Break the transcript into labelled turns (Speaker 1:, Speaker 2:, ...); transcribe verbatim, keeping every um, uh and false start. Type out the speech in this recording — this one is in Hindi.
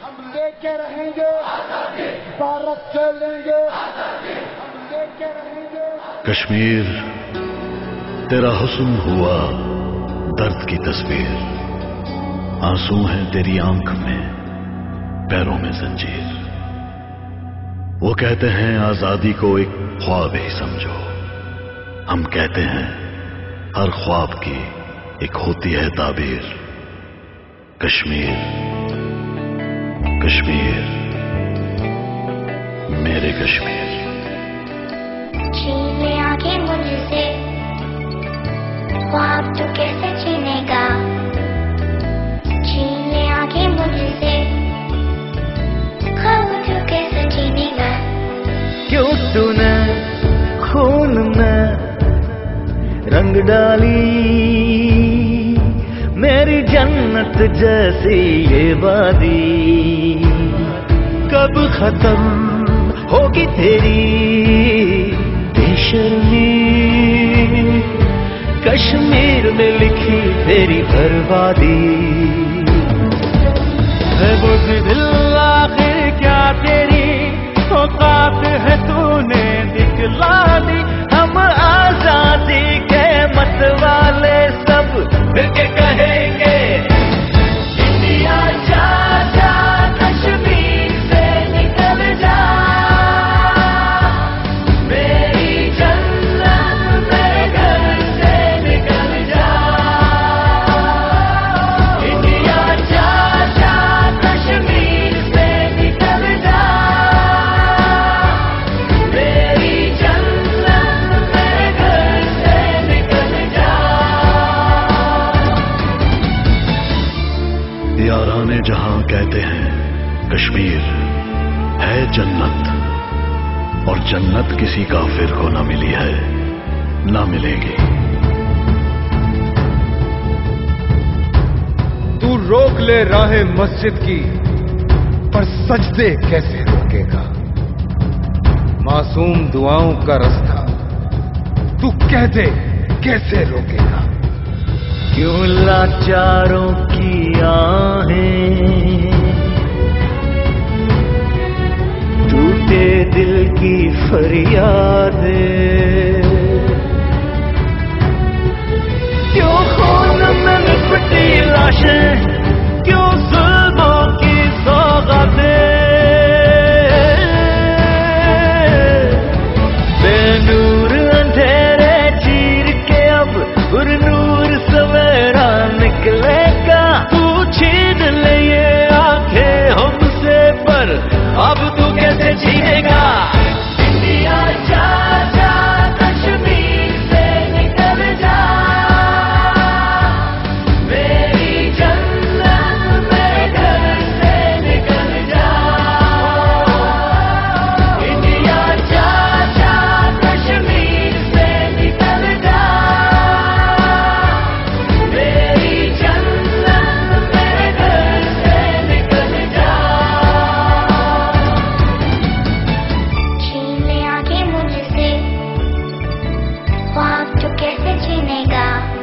Speaker 1: हम लेके रहेंगे, भारत से लेंगे, हम लेके रहेंगे।
Speaker 2: कश्मीर तेरा हुस्न हुआ दर्द की तस्वीर, आंसू हैं तेरी आंख में, पैरों में जंजीर। वो कहते हैं आजादी को एक ख्वाब ही समझो, हम कहते हैं हर ख्वाब की एक होती है ताबीर। कश्मीर कश्मीर मेरे कश्मीर।
Speaker 3: छीन ले आंखें मुझसे, ख्वाब तू कैसे छीनेगा। छीन ले आंखें मुझसे, ख्वाब तू कैसे छीनेगा।
Speaker 4: क्यों तूने खून में रंग डाली मेरी जन्नत जैसी ये वादी। कब खत्म होगी तेरी बेशर्मी, कश्मीर में लिखी तेरी बर्बादी। है बुज़दिल आखिर क्या तेरी औकात है, तूने दिखला दी। हम आजादी के मत वाले सब मिलके कहेंगे इंडिया जा जा, कश्मीर से निकल जा। मेरी जन्नत मेरे घर से निकल जा। इंडिया जा जा, कश्मीर से निकल जा। मेरी जन्नत मेरे घर से निकल जा।
Speaker 2: याराने जहां कहते हैं कश्मीर है जन्नत, और जन्नत किसी काफिर को न मिली है, न मिलेगी।
Speaker 1: तू रोक ले राहें मस्जिद की, पर सजदे कैसे रोकेगा। मासूम दुआओं का रास्ता तू कह दे कैसे रोकेगा।
Speaker 4: क्यों लाचारों की आहें, टूटे दिल की फरियादें। क्यों खून में लिपटी लाशें, क्यों जुल्मों की सौगातें। बेनूर अंधेरे चीर के अब नूर सवेरा निकलेगा। तू छीन ले ये आंखें हमसे, पर अब तू कैसे छीनेगा। इंडिया जा जा, कश्मीर से निकल जा। मेरी जन्नत मेरे घर से निकल जा। इंडिया जा जा, कश्मीर से निकल जा। मेरी जन्नत मेरे घर से निकल जा।
Speaker 3: छीन ले आंखें मुझसे, ख्वाब तू कैसे छीनेगा।